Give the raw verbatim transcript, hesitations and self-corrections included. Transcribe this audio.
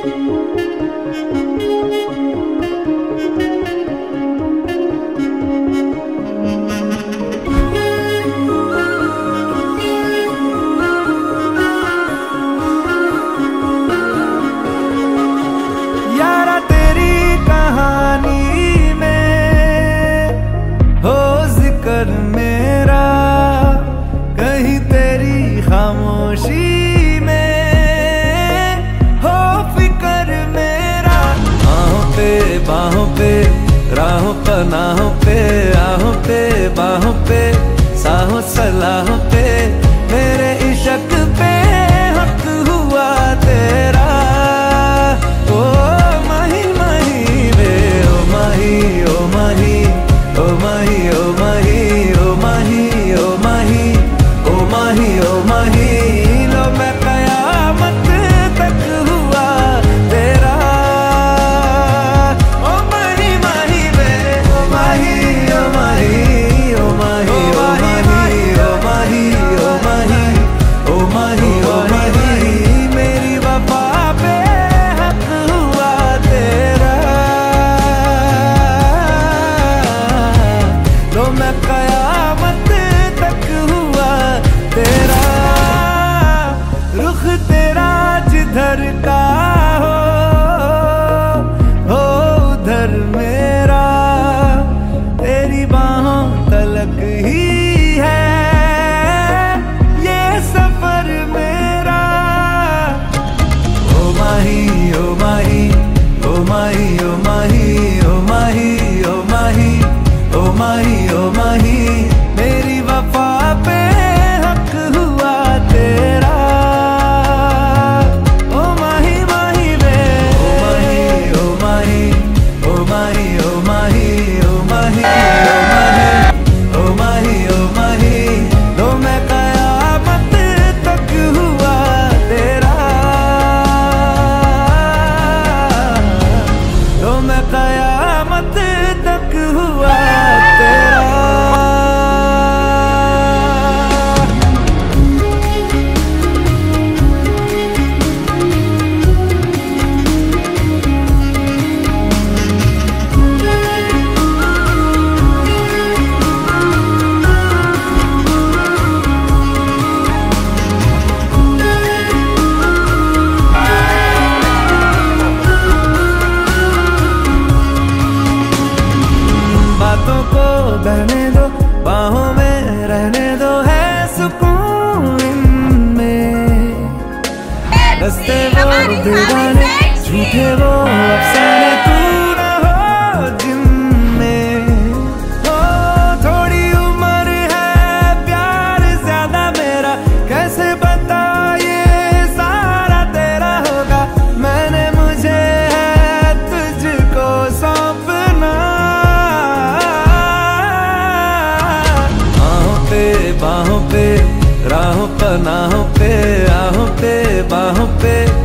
मेरा कहीं तेरी खामोशी में हो फिक्र मेरा। बाहों पे बाहों पे राहों पनाहों पे आहों पे बाहों पे साहों सलाहों पे मेरे इश्क पे हक हुआ तेरा। ओ माही माही वे ओ माही ओ माही ओ माही ओ माही ओ माही ओ माही ओ माही ओ माही लो मैं कयामत तक हुआ तेरा। ओ माही माही वे ओ माही ओ माही ओ माही ओ माही ओ माही ओ माही ओ माही ओ माही मेरी वफा पे हक हुआ तेरा। लो मैं कयामत तक हुआ तेरा। रुख तेरा जिधर का हो हो उधर मेरा तेरी बाहों तलक ही है ये सफर मेरा। ओ माही ओ माही ओ माही ओ माही ओ माही ओ माही ओ माही ओ माही मेरी वफा पे हक हुआ तेरा। ओ माही माही वे ओ माही ओ माही ओ माही ओ माही ओ माही ओ माही ओ माही लो मैं कयामत तक हुआ तेरा। लो मैं कयामत तक हुआ तेरा। बातों को बहने दो बाहों में रहने दो है सुकून इनमें। रस्ते वो दीवाने झूठे वो अफसाने तू न हो जिनमें। ओ थोड़ी उम्र है प्यार ज्यादा मेरा कैसे बता ये सारा तेरा होगा। मैंने मुझे है तुझको सौंपना। बाहों पे राहों पनाहों पे आहों पे बाहों पे